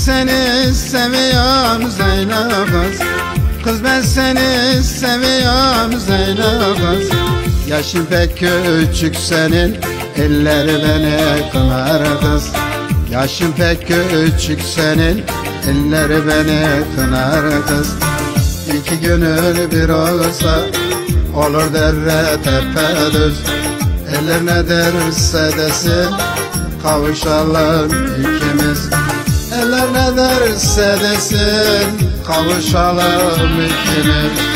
seni seviyorum Zeynep kız. Kız ben seni seviyorum Zeynep kız. Yaşın pek küçük senin, elleri beni kınar kız. Yaşın pek küçük senin, elleri beni kınar kız. İki gönül bir olsa olur dere tepe düz. Eller ne derse desin kavuşalım ikimiz. Eller ne derse desin kavuşalım ikimiz.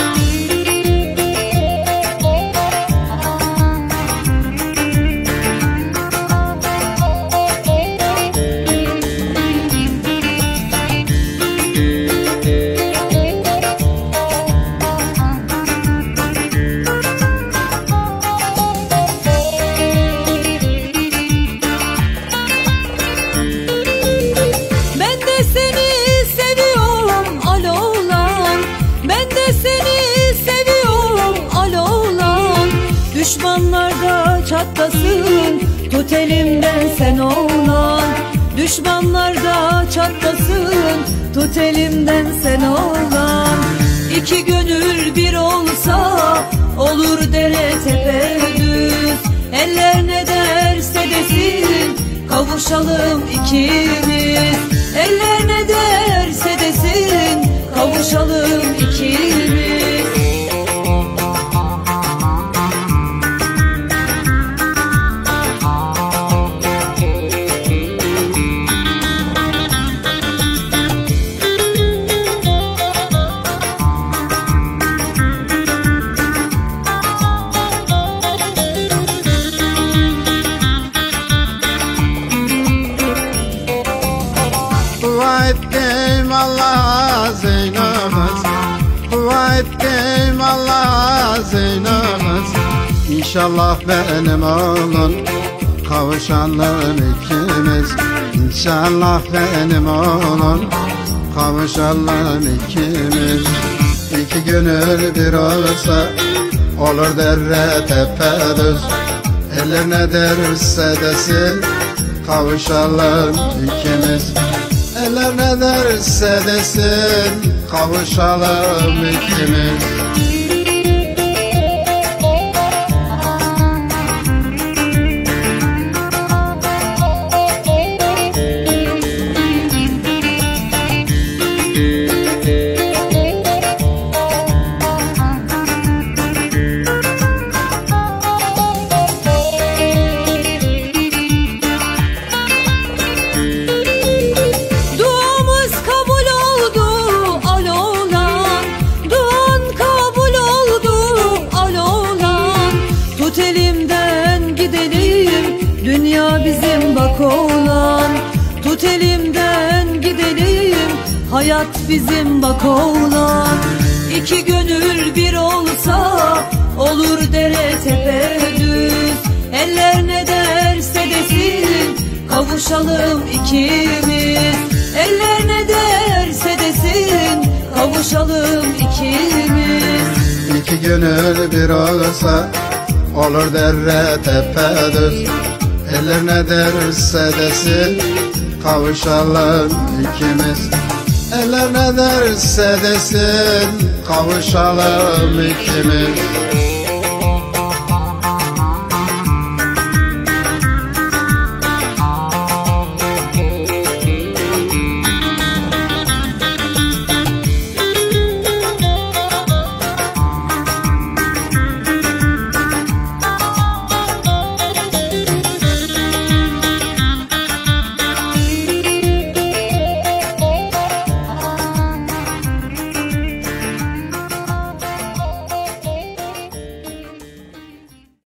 Düşmanlarda çatlasın, tut elimden sen oğlan. Düşmanlarda çatlasın, tut elimden sen oğlan. İki gönül bir olsa olur dere tepe düz. Eller ne derse desin kavuşalım ikimiz. Eller ne derse desin kavuşalım ikimiz. Dua ettim Allah'a Zeynep kız. Dua ettim Allah'a Zeynep kız. İnşallah benim oğlum kavuşalım ikimiz. İnşallah benim oğlum kavuşalım ikimiz. İki gönül bir olsa olur dere tepe düz. Eller ne derse desin kavuşalım ikimiz. Eller ne derse desin kavuşalım ikimiz. Dünya bizim bak oğlan, tut elimden gidelim. Hayat bizim bak oğlan. İki gönül bir olsa olur dere tepe düz. Eller ne derse desin kavuşalım ikimiz. Eller ne derse desin kavuşalım ikimiz. İki gönül bir olsa olur dere tepe düz. Eller ne derse desin kavuşalım ikimiz. Eller ne derse desin kavuşalım ikimiz.